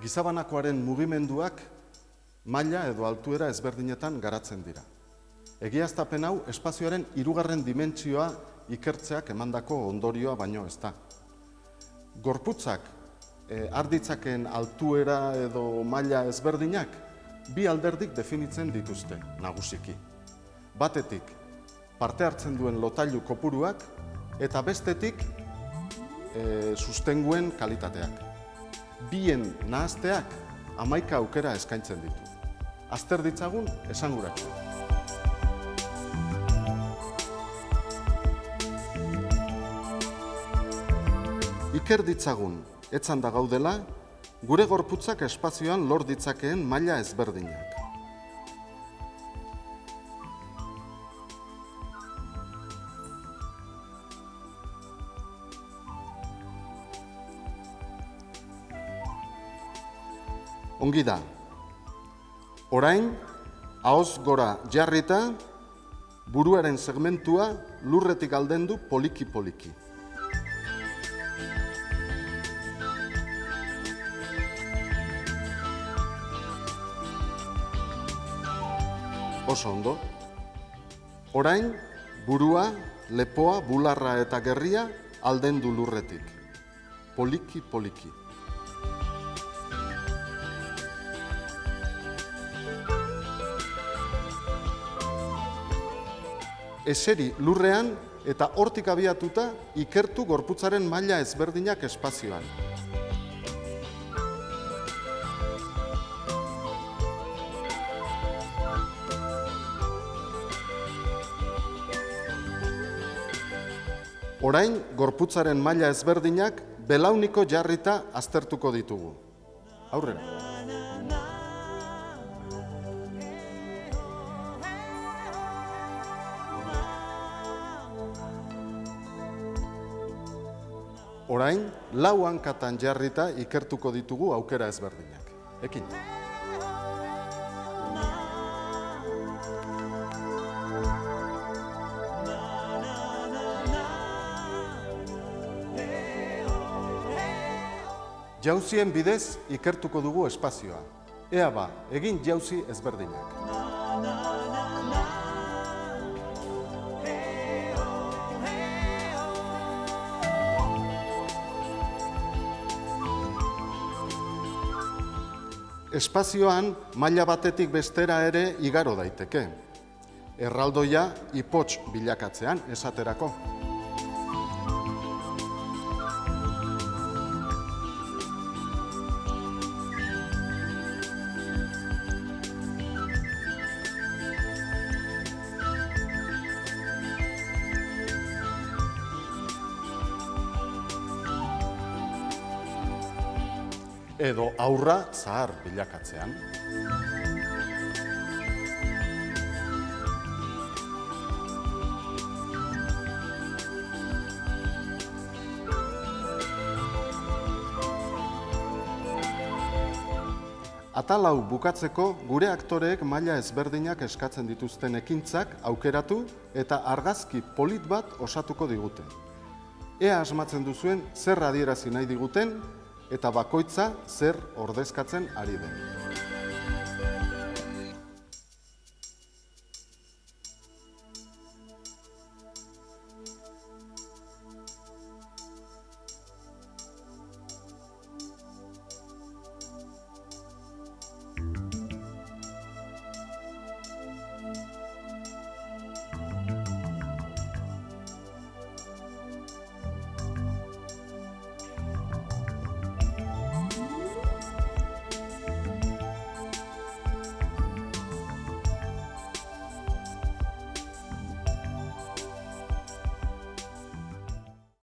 Gizabanakoaren mugimenduak maila edo altuera ezberdinetan garatzen dira. Egiaztapen hau espazioaren hirugarren dimentsioa ikertzeak emandako ondorioa baino ez da. Gorputzak har ditzakeen altuera edo maila ezberdinak bi alderdik definitzen dituzte nagusiki. Batetik parte hartzen duen lotailu kopuruak eta bestetik sustenguen kalitateak. Bien nahazteak 11 aukera eskaintzen ditu. Azter ditzagun esanguratsua. Iker ditzagun, etzanda gaudela, gure gorputzak espazioan lor ditzakeen maila ezberdinak. Ongi da. Orain, ahoz gora jarrita, buruaren segmentua lurretik aldendu poliki-poliki. Oso ondo. Orain, burua, lepoa, bularra eta gerria aldendu lurretik. Poliki-poliki. Eseri lurrean eta hortik abiatuta ikertu gorputzaren maila ezberdinak espazioan. Orain, gorputzaren maila ezberdinak belauniko jarrita aztertuko ditugu. Aurrera. Orain, lau hankatan jarrita ikertuko ditugu aukera ezberdinak. Ekin. Jauzien bidez ikertuko dugu espazioa. Ea ba, egin jauzi ezberdinak. Espazioan maila batetik bestera ere igaro daiteke. Erraldoia ipots bilakatzean esaterako. Edo aurra zahar bilakatzean. Atal hau bukatzeko gure aktoreek maila ezberdinak eskatzen dituzten ekintzak aukeratu eta argazki polit bat osatuko digute. Ea asmatzen duzuen zer adierazi nahi diguten eta bakoitza zer ordezkatzen ari den.